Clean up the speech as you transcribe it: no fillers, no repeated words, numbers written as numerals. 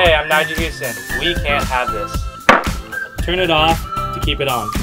Hey, I'm Nigel Houston. We can't have this. Turn it off to keep it on.